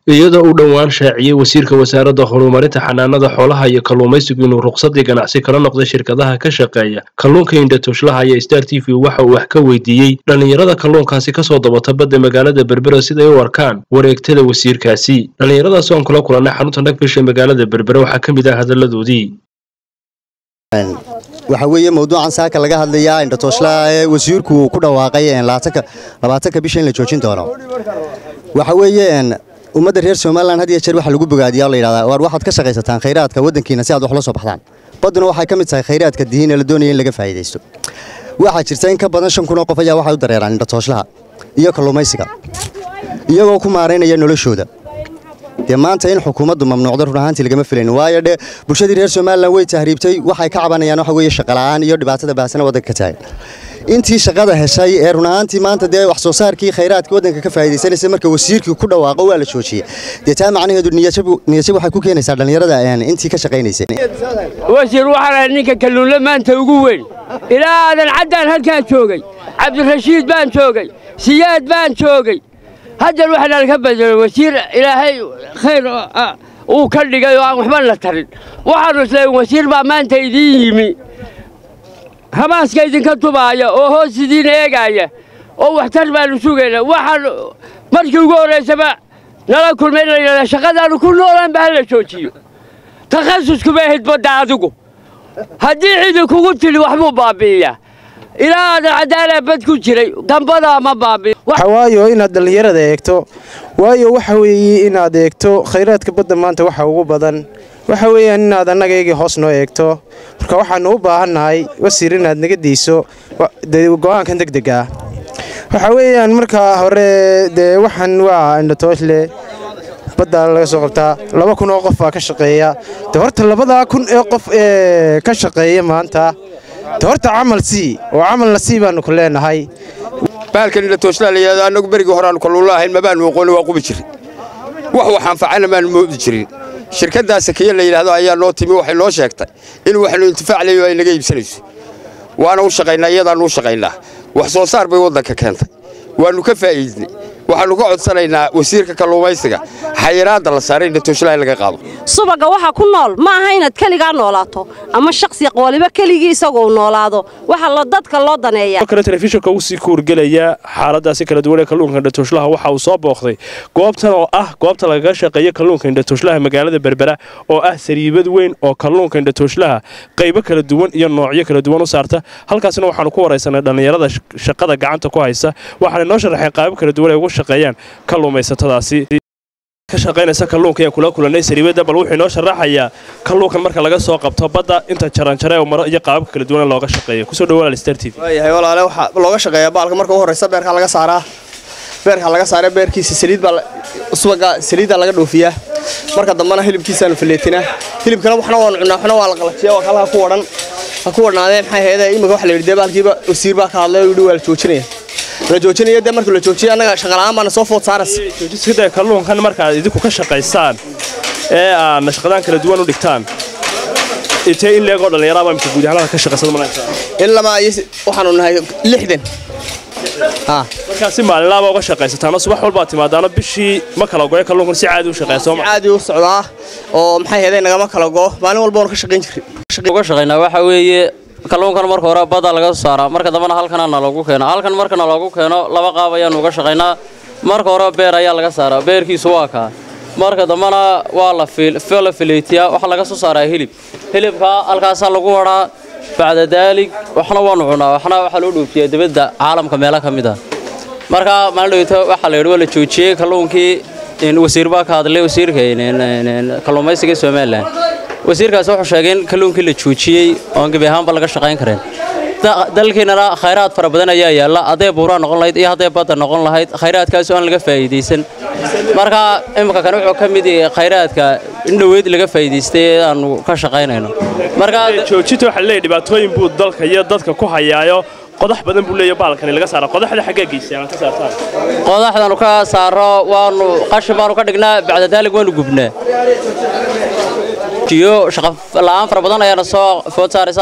iyadoo uu dhowaan shaaciyay wasiirka wasaaradda horumarinta xanaanada xoolaha iyo kalluumaysigu inuu ruqsadii ganacsi kala noqday shirkadaha ka shaqeeya kalluunka indhatooslaha iyo Star TV waxa uu wax ka weydiiyey dhalinyarada kalluunkaasi kasoo dabata badda magaalada Berbera siday u arkaan wareegtada wasiirkaasi. Dhalinyaradaas oo kula kulanay xarunta Nagfish ee magaalada Berbera waxaa ka mid ah hadaladoodii. waxa weeye mowduucan saaka laga hadlayaa indhatooslaha ee wasiirku ku dhawaaqay 20 bisha in la joojin doono. waxa weeye ummadda reer Soomaaliland had iyo jeer waxa lagu bogaadiyaa la yiraahdaa war waxaad ka shaqaysataan kheyraadka wadankiina si aad wax la soo baxdaan. baduna waxay ka mid tahay kheyraadka diin ee la doonayo in laga faa'iideysto. waxa jirta in ka badan 5,000 qof ayaa waxa u dareeraan indhatooslaha iyo kalluumaysiga iyagoo ku maareynaya noloshooda. maanta in xukuumaddu mamnuucdo run ahaantii lagama filayn waayo bulshadii reer Soomaaliland way tahriibtay waxay ka cabanayaan waxa weeye shaqo la'aan iyo dhibaatada baahsan wadanka ka tahay. intii shaqada heshay ee run ahaantii maanta wax soo saarkii kheyraadka wadanka ka faa'iideysanaysa marka wasiirku ku dhawaaqo waa la joojiyay. taa macnaheedu niyad waxay ku keenaysaa dhalinyarada intii ka shaqeynaysa. wasiir waxa ninka kalluunle maanta ugu weyn ilaa aadan cadaan halkaa joogay Cabdirashiid baan joogay Siyaad baan joogay هذا الواحد اللي كبد وزير إلهي خير وكل جاي وحمل الترين وحرس له وزير ما أنت يديمي هماس كيدين كتبايا وهو سدين إيجايا أو احترم السوقنا وحر مركب جورة سبع نلا كل من لا شغال كل نوران بهلا شوتيو تخصص كبير بدأ عدوكو هدي عيدك وقلت لي وحبوب بابية إلى هذا عدالة بدكو جري كم بضع ما بابي حوايو إن الدليرة ديكتو وايو وحوي إن ديكتو خيرات كبد ما أنت وحوي بدن وحوي إن هذا نجيجي حسنو ديكتو مركا وحنو باهناي وسيرين هاد نجديسو جوان كندك دقة وحوي إن مركا هوري ده وحن إن توصله بدل سقطة لما كنا وقف كشقية تهرت لبضع كن وقف كشقية ما أنت تهرت عمل سي وعمل نصيبا كلنا هاي بالكن اللي توصل لي أنا برجع هران كل الله المبان وقول وقوم بشري وهو حنفعنا ما نموذجري شركة داسكية اللي هذا أيام نوتي وحي لو شاكت إنه وحنا انتفاع لي وين جايب سنس وأنا وشقينا أيضا وشقينا وحصل صار بيوضك كانت وأنه كفايدني waxaanu ka codsanaynaa wasiirka kalluumaysiga xayiraada la saaray in tooshla laga qaado subaga waxa ku nool ma aha inaad kaliga noolaato ama shakhsi qowliba kaligiisa isagoo noolaado waxa la dadka loo daneeyaa kale telefishinka uu sii kuurgalaya xaaladaasi kala duwan ee kalluunka tooslaha waxa uu soo booqday goobtan oo ah goobta laga shaqeeyo kalluunka tooslaha magaalada Berbera oo ah sariibad weyn oo kalluunka tooslaha qaybo kala duwan iyo noocyo kala duwan u saarta halkaasna waxaanu ku wareysanay dhalinyarada shaqada gacanta ku haysa waxaana noo sharaxay qaybo kala duwan ee shaqeeyaan kalluumaysatadaasi ka shaqeynaysa kalluunka ee kula kulanay sariibada bal wuxuu noo sharaxayaa kalluunkan marka laga soo qabto badda inta jaran-jaray oo maro iyo qaabab kala duwan looga shaqeeyo ku soo dhawaada Star TV waayahay walaalo waxa looga shaqeeyaa baalka marka ugu horeysa beerka laga saaraa beerkiisa saliid baa subaga saliida laga dhoofiyaa marka dambana hilibkiisa aan fileetinaa hilibkana waxna waan cunaa waxna waa la qalajiyaa waa kala ku wadnaadeen maxay heeday imika wax la yiraahdo baalkiiba wasiir baa ka hadlay oo waa la joojinaya la joojinaya marka la joojiyo anaga shaqo la'aan baan soo food saaras joojisada kalluunkan marka idinku ka shaqeysaan ee aan shaqadan kala duwan u dhigtaan intee in leego dhalinyarada ma guud ahaan ka shaqeysada maanta ilaa ma waxaanu nahay 60 marka si maalinlaaba uga shaqeysataan subax walba timaadana bishii ma kala go'ay kalluunkan si caadi u shaqeyso caadi u socdaa oo maxay heeday naga ma kala go maalin walba ka shaqeyn jiray uga shaqeynaa waxa weeye kalluunkan marka hore badda laga soo saaraa marka dambana halkan lagu keeno halkan marka lagu keeno laba qaab ayaan uga shaqeynaa marka hore beer ayaa laga saaraa beerkiisu waa ka marka dambana waa la fileetiyaa waxa laga soo saaraa hilibka halkaas lagu waraa bacda dalig waxna waan cunaa waxna waxa loo dhoofiyaa dibadda caalamka meelaha kamid ah marka maalinta waxa la yiraahdo la joojiyay kalluunkii in wasiir baa ka hadlay wasiirka kalluumaysiga Soomaaliland wasiirkaas wuxuu sheegay in kalluunkii la joojiyay oo gabi ahaanba laga shaqeyn kareen dalkeena khayraad fara badan ayaa yaala aday buura noqon lahayd iyo aday badda noqon lahayd khayraadkaas oo aan laga faa'iideysan marka imka kan wuxuu kamid yahay khayraadka in dhaweyd laga faa'iideystay aanu ka shaqeynayno marka joojinta waxa leeyahay dhibaatooyin buu dalka iyo dadka ku hayaayo qodax badan buu leeyahay baalkan laga saaro qodaxda xagga geysay ka saartaan qodaxdan ka saaro waanu qashin baanu ka dhignaa bacda dalig waanu gubnaa jiyo shaqo la'aan fara badan ayaana soo food saaraysa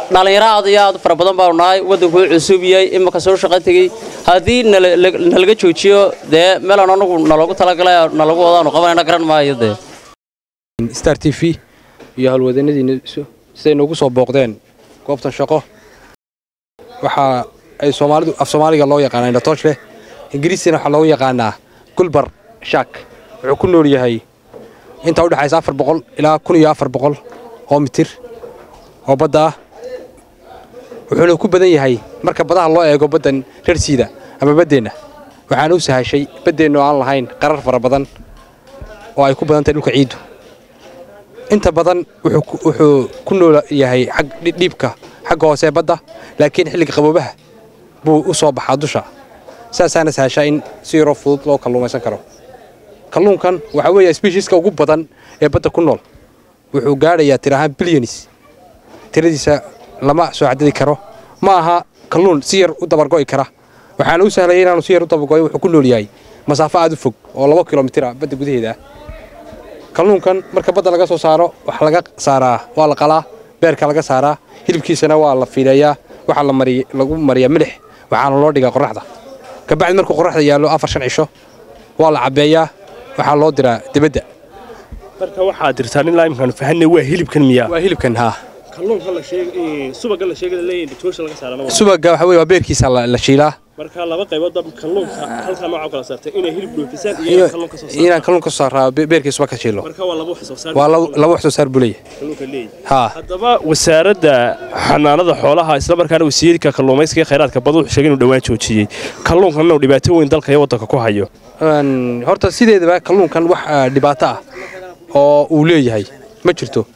dhalinyaro aad iyo aad u fara badan baanu nahay waddanku cusub yahay imika soo shaqo tegey haddii nalaga joojiyo dee meelaan anagu naloogu talagalay nalagu wadaanu qabanayna garan maayo dee Star TV iyo halwadeennadiina siday noogu soo booqdeen goobtan shaqo waxa ay Soomaalidu af Soomaaliga loo yaqaan Indhatoosh Ingiriisiina waxa loo yaqaanaa Gulbar Shack wuxuu ku nool yahay inta u dhaxaysa 400 ilaa 1400 oo mitir oo badda ah wuxuu ku badan yahay marka badaha loo eego badan reer siida ama badeena waxaan u sahashay badeena aan lahayn qarar fara badan oo ay ku badan tahay dhulka ciidu inta badan wuxuu ku nool yahay xag dhibka xagga hoose badda laakiin xilliga qaboobaha buu u soo baxaa dusha saasana sahashay in si yar fudud loo kalluumaysan karo kalluunkan waxa weeye species-ka ugu badan ee badda ku nool wuxuu gaarayaa tirahaan billions tiradiisa lama soo cadadi karo ma aha kalluun si yar u dabargo'i kara waxaan u sahlay inaanu si yar u dabargo'ay wuxuu ku nool yahay masaafo aad u fog oo 2 kiiloomitir badda gudaheeda kalluunkan marka badda laga soo saaro waxa laga saaraa waa la qalaa beerka laga saaraa hilibkiisana waa la fiileeyaa waxa lagu mariyaa milix waxaana loo dhigaa qorraxda ka bacdi markuu qorraxda yaalo 4-5 cisho waa la cabeeyaa waxa loo diraa dibadda marka waxa dirtaan in la imkaan fahanay waa hilibkan miyaa waa hilibkan ha kalluunka la sheegay subaga la sheegay leeyahay Indhatoosh laga saarana subaga waxa weeye waa beerkiisa la shiilaa marka laba qaybood kalluunka halka nooc kala saartay inay hilib dhoofisaan iyo kalluunka soo saaraan inaan kalluunka soo saaraa beerkiisa ka shiilo marka waa laba wax soo saar waa laba wax soo saar bulay kalluunka leeyahay ha hadaba wasaaradda xanaanada xoolaha isla markaana wasiirka kalluumaysiga kheyraadka badu sheegay inuu dhawaan joojiyay kalluunkan uu dhibaato weyn dalka iyo waddanka ku hayo horta sideedaba kalluunkan wax dhibaato ah oo uu leeyahay ma jirto